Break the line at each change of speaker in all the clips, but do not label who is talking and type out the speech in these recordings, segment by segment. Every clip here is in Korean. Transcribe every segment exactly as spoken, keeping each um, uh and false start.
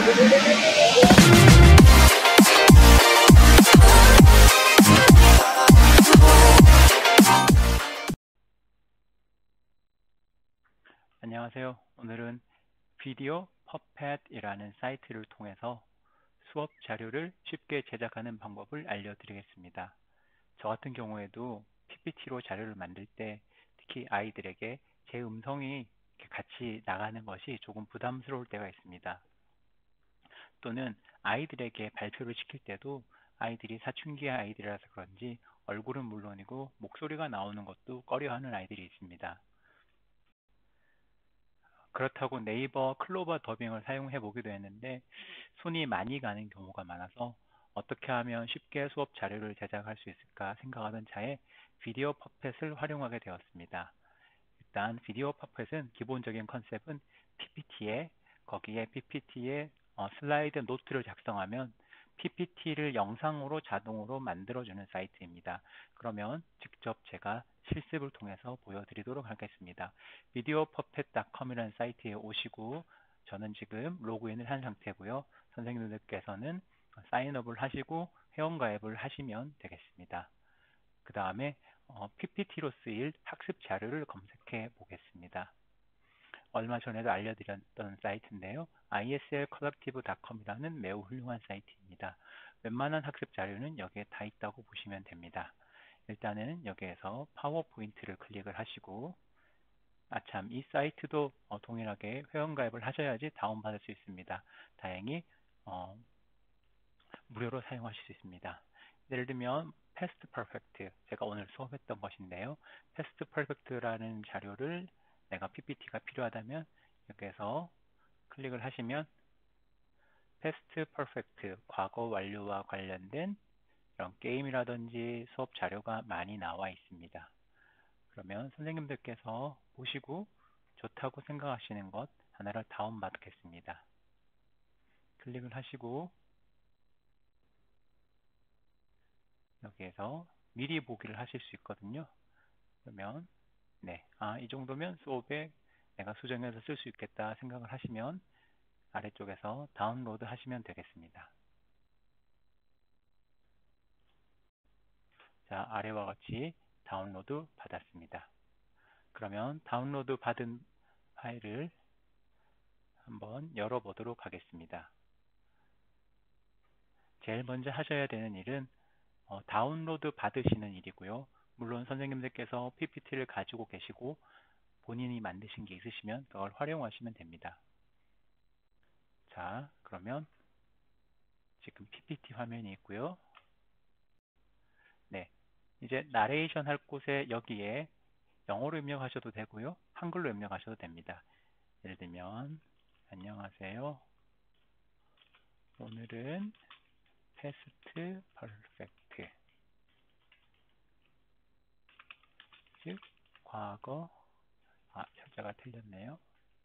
안녕하세요. 오늘은 비디오 퍼펫이라는 사이트를 통해서 수업 자료를 쉽게 제작하는 방법을 알려드리겠습니다. 저 같은 경우에도 피피티로 자료를 만들 때 특히 아이들에게 제 음성이 같이 나가는 것이 조금 부담스러울 때가 있습니다. 또는 아이들에게 발표를 시킬 때도 아이들이 사춘기 아이들이라서 그런지 얼굴은 물론이고 목소리가 나오는 것도 꺼려하는 아이들이 있습니다. 그렇다고 네이버 클로버 더빙을 사용해 보기도 했는데 손이 많이 가는 경우가 많아서 어떻게 하면 쉽게 수업 자료를 제작할 수 있을까 생각하던 차에 비디오 퍼펫을 활용하게 되었습니다. 일단 비디오 퍼펫은 기본적인 컨셉은 피피티에 거기에 피피티에 어, 슬라이드 노트를 작성하면 피피티를 영상으로 자동으로 만들어주는 사이트입니다. 그러면 직접 제가 실습을 통해서 보여드리도록 하겠습니다. 비디오 퍼펫 닷컴이라는 사이트에 오시고 저는 지금 로그인을 한 상태고요. 선생님들께서는 사인업을 하시고 회원가입을 하시면 되겠습니다. 그 다음에 어, 피피티로 쓰일 학습 자료를 검색해 보겠습니다. 얼마 전에도 알려드렸던 사이트인데요. 아이에스엘 컬렉티브 닷컴이라는 매우 훌륭한 사이트입니다. 웬만한 학습 자료는 여기에 다 있다고 보시면 됩니다. 일단은 여기에서 파워포인트를 클릭을 하시고 아참 이 사이트도 어, 동일하게 회원가입을 하셔야지 다운받을 수 있습니다. 다행히 어, 무료로 사용하실 수 있습니다. 예를 들면 패스트 퍼펙트, 제가 오늘 수업했던 것인데요. 패스트 퍼펙트라는 자료를 내가 피피티가 필요하다면 여기에서 클릭을 하시면 패스트 퍼펙트, 과거 완료와 관련된 이런 게임이라든지 수업 자료가 많이 나와 있습니다. 그러면 선생님들께서 보시고 좋다고 생각하시는 것 하나를 다운받겠습니다. 클릭을 하시고 여기에서 미리 보기를 하실 수 있거든요. 그러면 네, 아, 이 정도면 수업에 내가 수정해서 쓸 수 있겠다 생각을 하시면 아래쪽에서 다운로드 하시면 되겠습니다. 자, 아래와 같이 다운로드 받았습니다. 그러면 다운로드 받은 파일을 한번 열어보도록 하겠습니다. 제일 먼저 하셔야 되는 일은 어, 다운로드 받으시는 일이고요. 물론 선생님들께서 피피티를 가지고 계시고 본인이 만드신 게 있으시면 그걸 활용하시면 됩니다. 자, 그러면 지금 피피티 화면이 있고요. 네, 이제 나레이션 할 곳에 여기에 영어로 입력하셔도 되고요. 한글로 입력하셔도 됩니다. 예를 들면 안녕하세요. 오늘은 패스트 퍼펙트, 즉 과거, 아, 철자가 틀렸네요.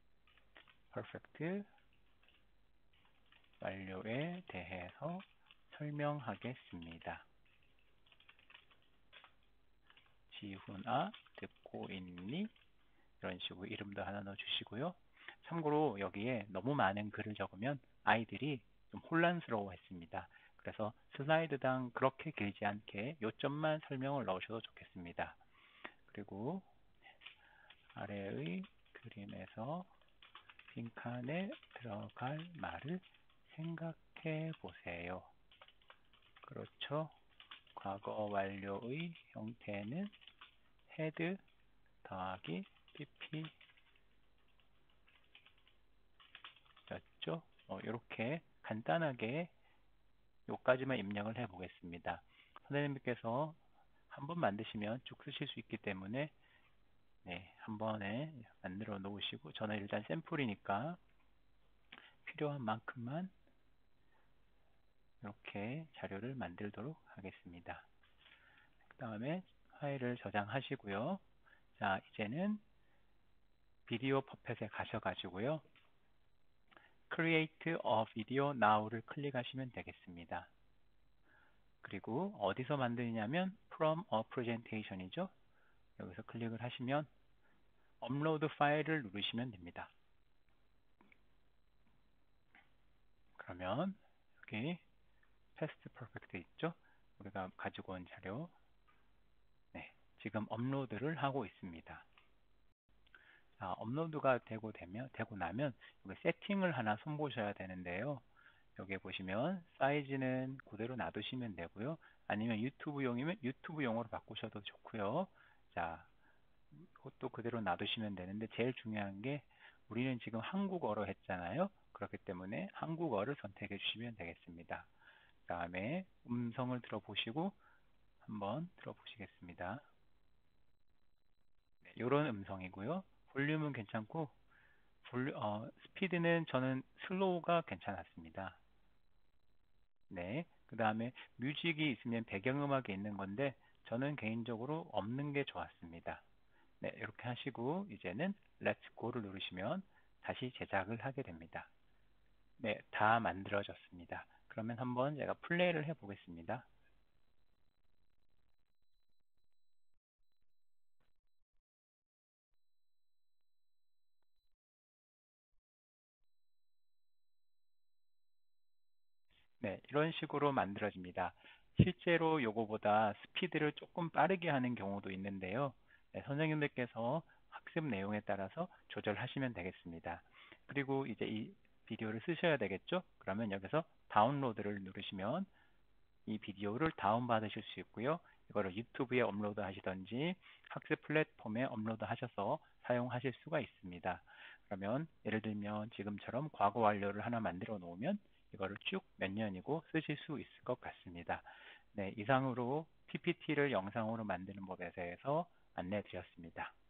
퍼펙트 완료에 대해서 설명하겠습니다. 지훈아, 듣고 있니? 이런 식으로 이름도 하나 넣어주시고요. 참고로 여기에 너무 많은 글을 적으면 아이들이 좀 혼란스러워 했습니다. 그래서 슬라이드당 그렇게 길지 않게 요점만 설명을 넣으셔도 좋겠습니다. 그리고 아래의 그림에서 빈칸에 들어갈 말을 생각해 보세요. 그렇죠. 과거 완료의 형태는 헤드 더하기 피피 였죠. 어, 이렇게 간단하게 요까지만 입력을 해 보겠습니다. 선생님께서 한번 만드시면 쭉 쓰실 수 있기 때문에 네, 한 번에 만들어 놓으시고 저는 일단 샘플이니까 필요한 만큼만 이렇게 자료를 만들도록 하겠습니다. 그 다음에 파일을 저장하시고요. 자, 이제는 비디오 퍼펫에 가셔가지고요. Create a Video Now를 클릭하시면 되겠습니다. 그리고 어디서 만드냐면 From a Presentation이죠. 여기서 클릭을 하시면 업로드 파일을 누르시면 됩니다. 그러면 여기 패스트 퍼펙트 있죠? 우리가 가지고 온 자료. 네, 지금 업로드를 하고 있습니다. 자, 업로드가 되고 되면 되고 나면 여기 세팅을 하나 손보셔야 되는데요. 여기 보시면 사이즈는 그대로 놔두시면 되고요. 아니면 유튜브용이면 유튜브용으로 바꾸셔도 좋고요. 자, 그것도 그대로 놔두시면 되는데 제일 중요한 게 우리는 지금 한국어로 했잖아요. 그렇기 때문에 한국어를 선택해 주시면 되겠습니다. 그 다음에 음성을 들어보시고 한번 들어보시겠습니다. 네, 이런 음성이고요. 볼륨은 괜찮고 볼륨, 어, 스피드는 저는 슬로우가 괜찮았습니다. 네, 그 다음에 뮤직이 있으면 배경음악이 있는 건데 저는 개인적으로 없는 게 좋았습니다. 네, 이렇게 하시고 이제는 Let's Go를 누르시면 다시 제작을 하게 됩니다. 네, 다 만들어졌습니다. 그러면 한번 제가 플레이를 해 보겠습니다. 네, 이런 식으로 만들어집니다. 실제로 요거보다 스피드를 조금 빠르게 하는 경우도 있는데요. 네, 선생님들께서 학습 내용에 따라서 조절하시면 되겠습니다. 그리고 이제 이 비디오를 쓰셔야 되겠죠? 그러면 여기서 다운로드를 누르시면 이 비디오를 다운받으실 수 있고요. 이거를 유튜브에 업로드 하시던지 학습 플랫폼에 업로드 하셔서 사용하실 수가 있습니다. 그러면 예를 들면 지금처럼 과거 완료를 하나 만들어 놓으면 이거를 쭉 몇 년이고 쓰실 수 있을 것 같습니다. 네, 이상으로 피피티를 영상으로 만드는 법에 대해서 안내 드렸습니다.